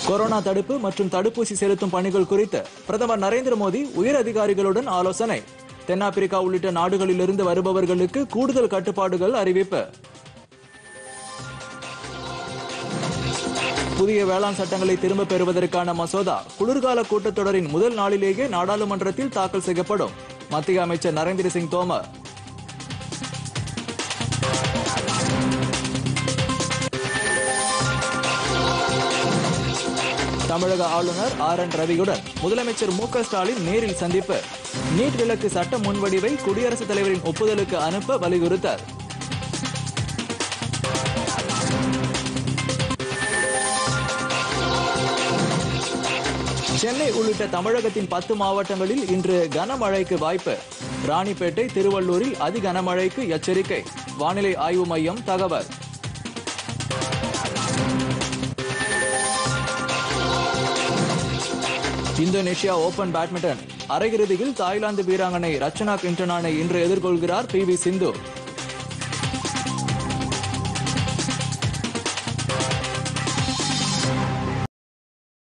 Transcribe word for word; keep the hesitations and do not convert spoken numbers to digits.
Corona தடுப்பு மற்றும் தடுப்பூசி செலுத்தும் பணிகள் குறித்து பிரதமர் நரேந்திர மோடி உயர் அதிகாரிகளுடன் ஆலோசனை. தென்னாப்பிரிக்கா உள்ளிட்ட நாடுகளிலிருந்து வருபவர்களுக்கு கூடுதல் கட்டுப்பாடுகள் அறிவிப்பு. புதிய வேளாண் சட்டங்களை திரும்பப் பெறுவதற்கான மசோதா குளிர்கால கூட்டத்தொடரின் முதல் நாளிலேயே நாடாளுமன்றத்தில் தாக்கல் செய்யப்படும். மத்திய அமைச்சர் நரேந்திர சிங் தோமர். தமிழக ஆளுநர் ஆர் என் ரவியுடன் முதலமைச்சர் மு க ஸ்டாலின் நேரில் சந்திப்பு. நீட் விலக்கு சட்ட முன்வடிவை குடியரசுத் தலைவரின் ஒப்புதலுக்கு அனுப்ப வலியுறுத்தல். சென்னை உள்ளிட்ட தமிழகத்தின் பத்து மாவட்டங்களில் இன்று கனமழைக்கு வாய்ப்பு. ராணிப்பேட்டை, திருவள்ளூரில் அதி கனமழைக்கு எச்சரிக்கை. வானிலை ஆய்வு மையம் தகவல். இந்தோனேஷியா ஓபன் பேட்மிண்டன் அரையிறுதியில் தாய்லாந்து வீராங்கனை ரச்சனா கிண்டனானை இன்று எதிர்கொள்கிறார் பி வி சிந்து.